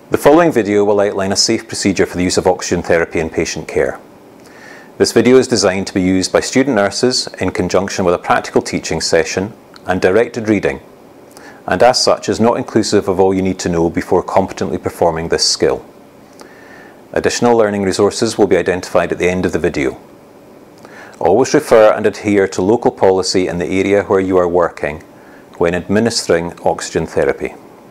The following video will outline a safe procedure for the use of oxygen therapy in patient care. This video is designed to be used by student nurses in conjunction with a practical teaching session and directed reading, and as such is not inclusive of all you need to know before competently performing this skill. Additional learning resources will be identified at the end of the video. Always refer and adhere to local policy in the area where you are working when administering oxygen therapy.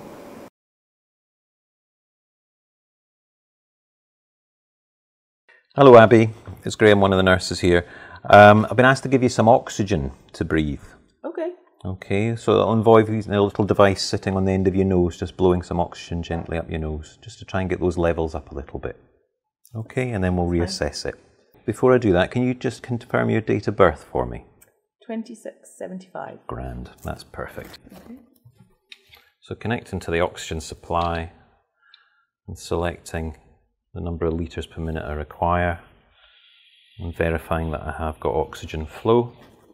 Hello Abby, it's Graham, one of the nurses here. I've been asked to give you some oxygen to breathe. Okay, so it'll involve using a little device sitting on the end of your nose, just blowing some oxygen gently up your nose, just to try and get those levels up a little bit. Okay, and then we'll reassess it. Before I do that, can you just confirm your date of birth for me? 2675. Grand, that's perfect. Okay. So connecting to the oxygen supply and selecting the number of litres per minute I require and verifying that I have got oxygen flow.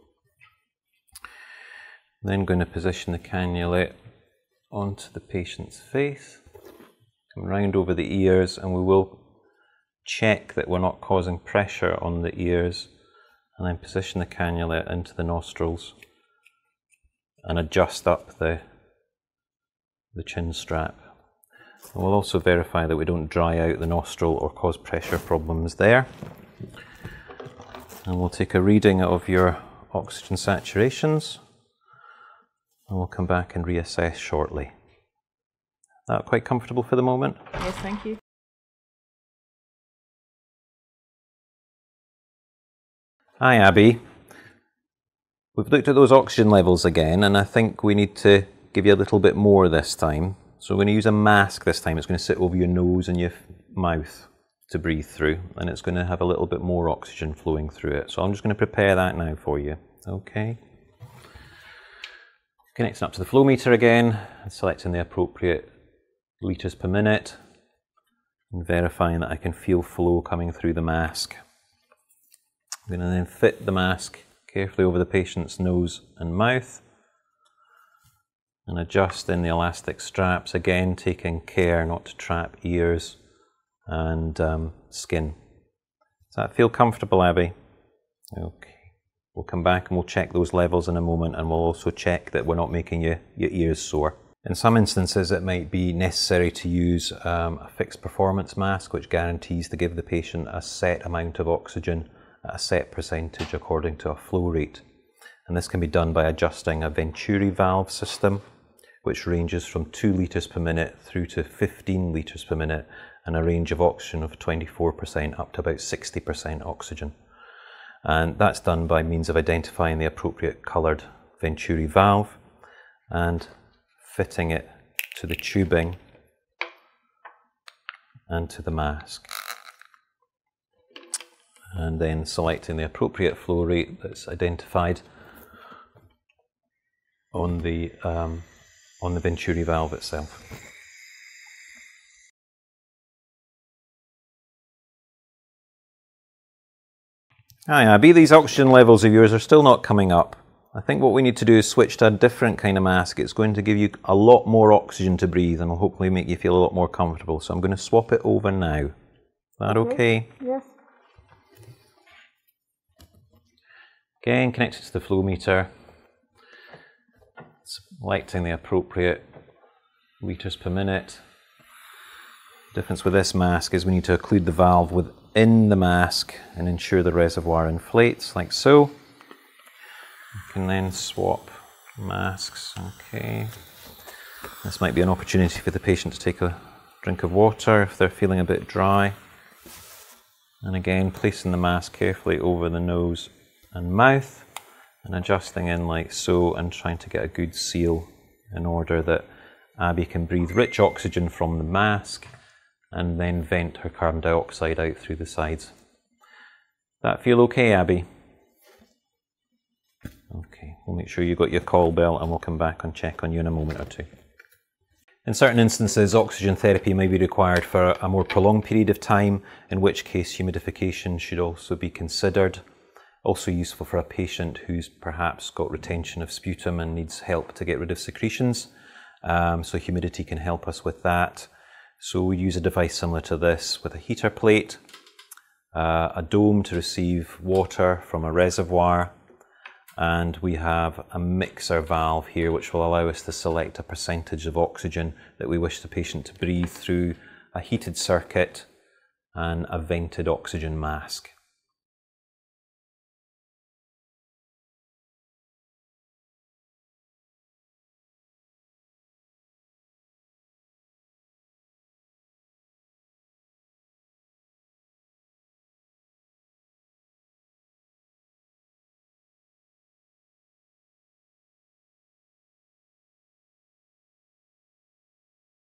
Then going to position the cannula onto the patient's face, come round over the ears, and we will check that we're not causing pressure on the ears, and then position the cannula into the nostrils and adjust up the chin strap. And we'll also verify that we don't dry out the nostril or cause pressure problems there. And we'll take a reading of your oxygen saturations, and we'll come back and reassess shortly. That quite comfortable for the moment? Yes, thank you. Hi Abby. We've looked at those oxygen levels again, and I think we need to give you a little bit more this time. So we're going to use a mask this time. It's going to sit over your nose and your mouth to breathe through, and it's going to have a little bit more oxygen flowing through it. So I'm just going to prepare that now for you. Okay. Connecting up to the flow meter again, and selecting the appropriate litres per minute, and verifying that I can feel flow coming through the mask. I'm going to then fit the mask carefully over the patient's nose and mouth, and adjust in the elastic straps, again taking care not to trap ears and skin. Does that feel comfortable, Abby? Okay. We'll come back and we'll check those levels in a moment, and we'll also check that we're not making your ears sore. In some instances it might be necessary to use a fixed performance mask, which guarantees to give the patient a set amount of oxygen at a set percentage according to a flow rate. And this can be done by adjusting a Venturi valve system, which ranges from 2 litres per minute through to 15 litres per minute, and a range of oxygen of 24% up to about 60% oxygen. And that's done by means of identifying the appropriate coloured Venturi valve and fitting it to the tubing and to the mask. And then selecting the appropriate flow rate that's identified on the Venturi valve itself. Hi Abby, these oxygen levels of yours are still not coming up. I think what we need to do is switch to a different kind of mask. It's going to give you a lot more oxygen to breathe and will hopefully make you feel a lot more comfortable. So I'm going to swap it over now. Is that okay? Yes. Again, connected to the flow meter. Selecting the appropriate litres per minute. The difference with this mask is we need to occlude the valve within the mask and ensure the reservoir inflates, like so. You can then swap masks. Okay. This might be an opportunity for the patient to take a drink of water if they're feeling a bit dry. And again, placing the mask carefully over the nose and mouth, and adjusting in like so, and trying to get a good seal in order that Abby can breathe rich oxygen from the mask and then vent her carbon dioxide out through the sides. That feel okay, Abby? Okay, we'll make sure you got your call bell, and we'll come back and check on you in a moment or two. In certain instances, oxygen therapy may be required for a more prolonged period of time, in which case humidification should also be considered. Also useful for a patient who's perhaps got retention of sputum and needs help to get rid of secretions. So humidity can help us with that. So we use a device similar to this with a heater plate, a dome to receive water from a reservoir, and we have a mixer valve here which will allow us to select a percentage of oxygen that we wish the patient to breathe through a heated circuit and a vented oxygen mask.